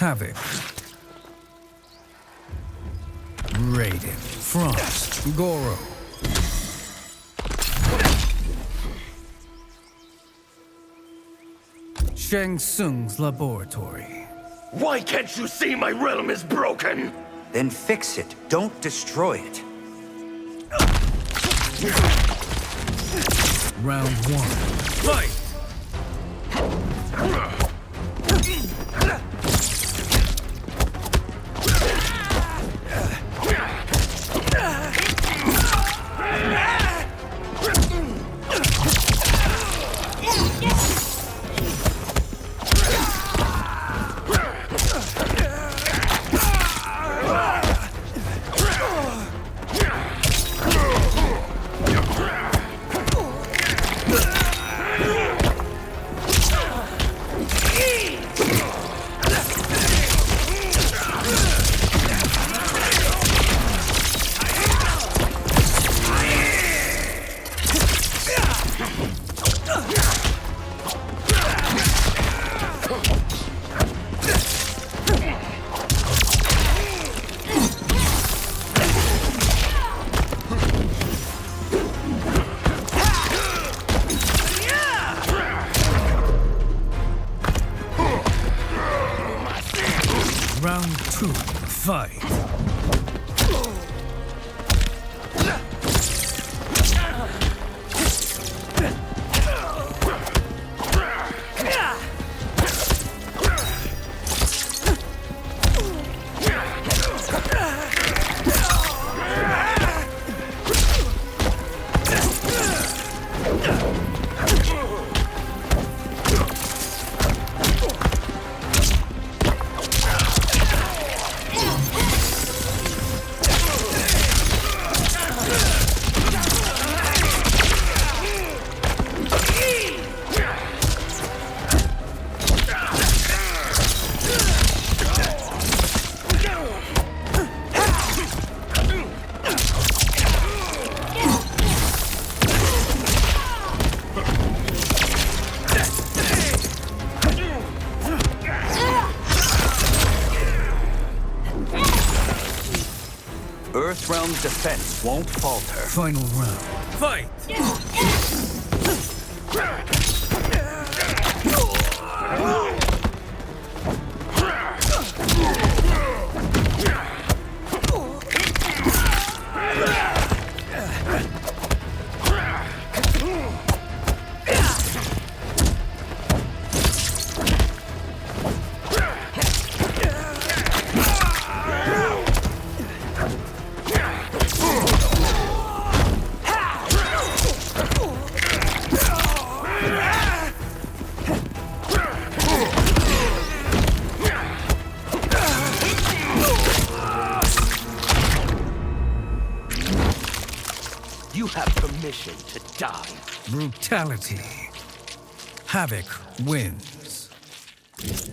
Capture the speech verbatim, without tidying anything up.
Havik. Raiden. Frost. Goro. Shang Tsung's laboratory. Why can't you see my realm is broken? Then fix it. Don't destroy it. Round one. Fight! Round two, fight. Earth Realm's defense won't falter. Final round. Fight! You have permission to die. Brutality. Havik wins.